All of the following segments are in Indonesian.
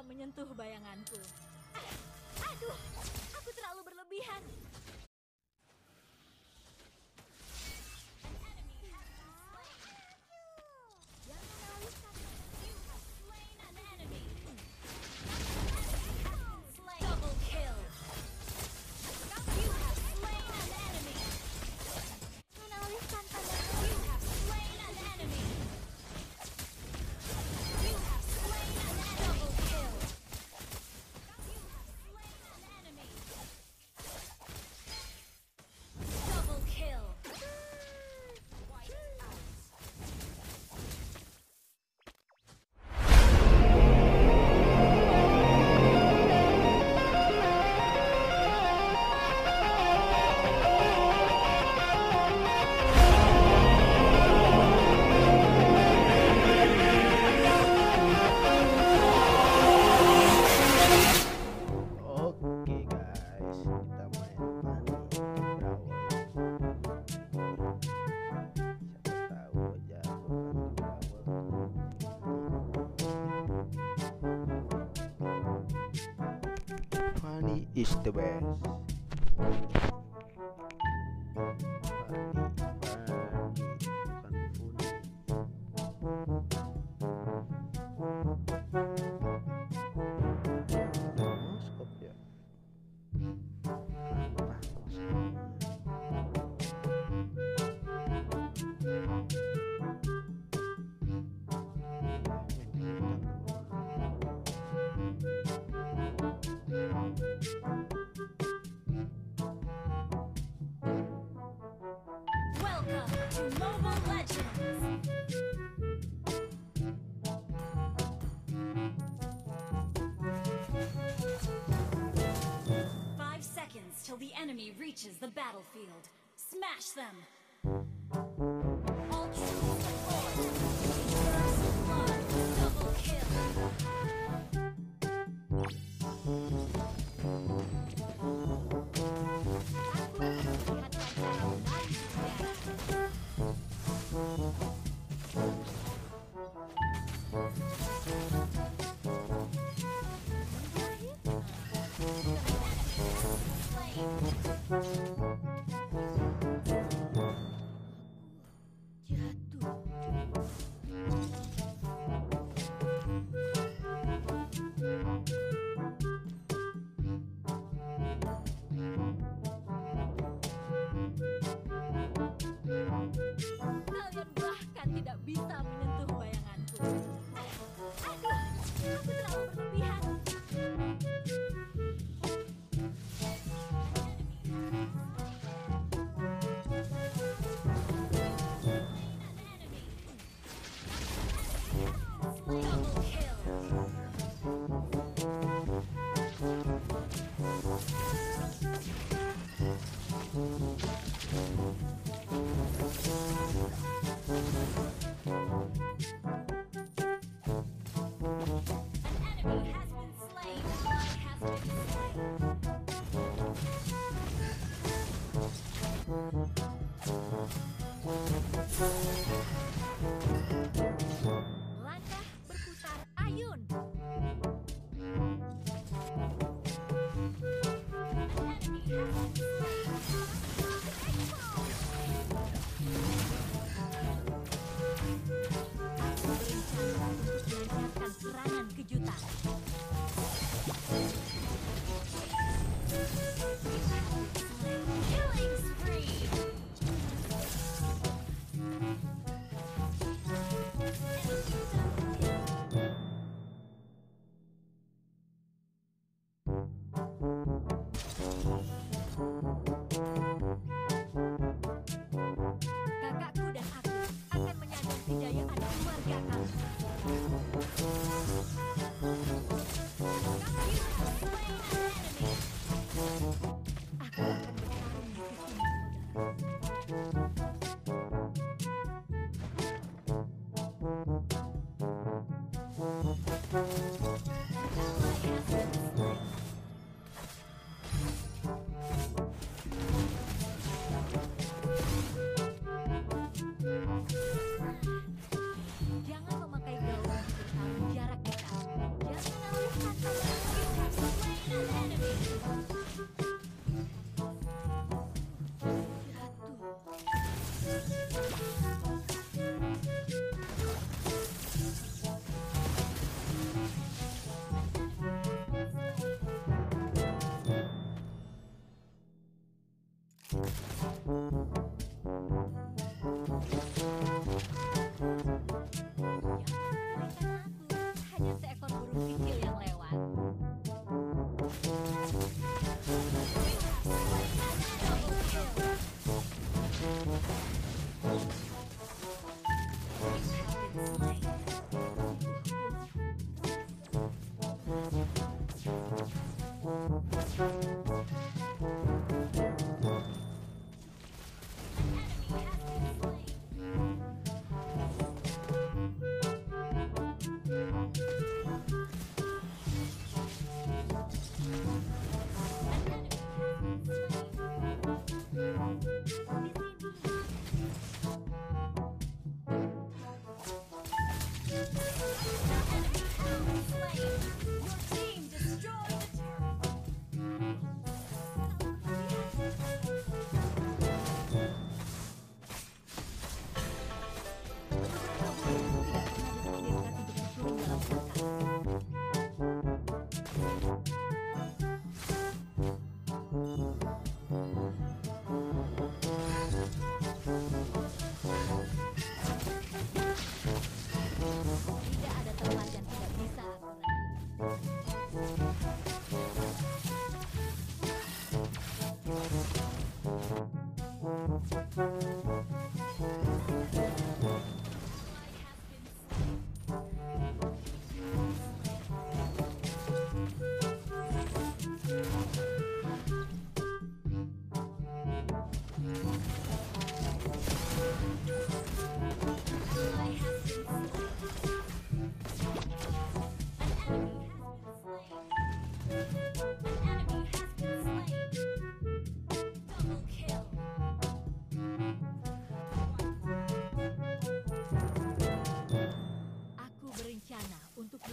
menyentuh bayanganku. Aduh, aku terlalu berlebihan. Oke guys, kita main Siapa tahu aja aku Funny is the best. Welcome to Mobile Legends! 5 seconds till the enemy reaches the battlefield. Smash them! All troops deployed! First blood, double kill! Kalian bahkan tidak bisa menyentuh bayanganku. Aduh, aku terlalu berlebihan. Double kill. An enemy has been slain. Has been slain. Langkah berputar ayun. Berencana untuk melancarkan serangan kejutan. Killing spree. Kakakku dan aku akan menyadap kejayaan keluarga kami. Aku akan bertarung di sisimu, Jangan memakai gaun untuk bertarung jarak dekat. Jangan alihkan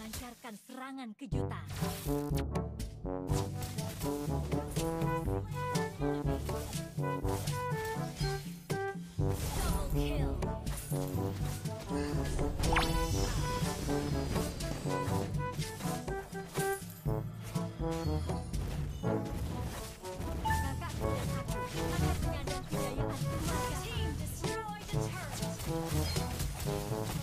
melancarkan serangan kejutan. Double kill. Kakakku dan aku akan menyandang kejayaan keluarga. Team destroy the turret.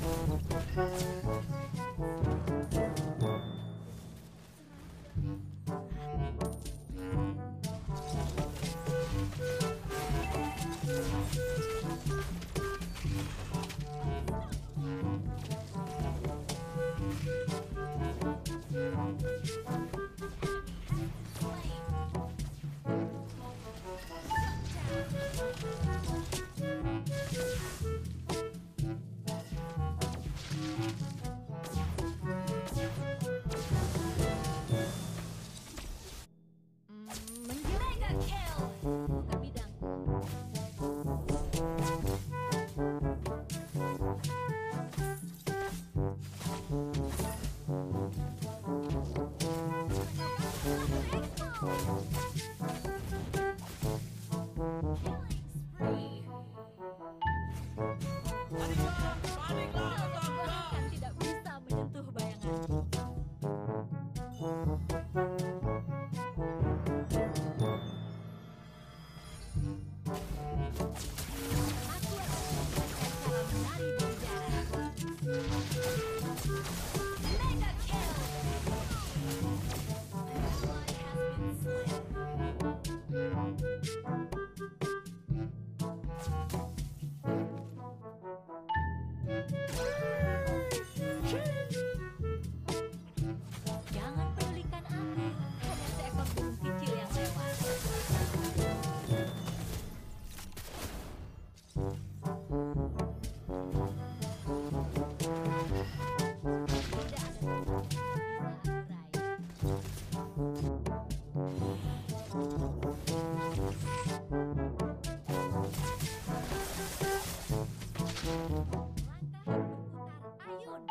Mega kill. Bukan bidangku. Bahkan tidak bisa menyentuh bayanganku. Aku akan menunjukkan cara menari di udara. Mega kill. An ally has been slain. Jangan pedulikan aku, hanya seekor burung kecil yang lewat. Tidak ada tempat yang bisa aku raih. Langkah berputar ayun.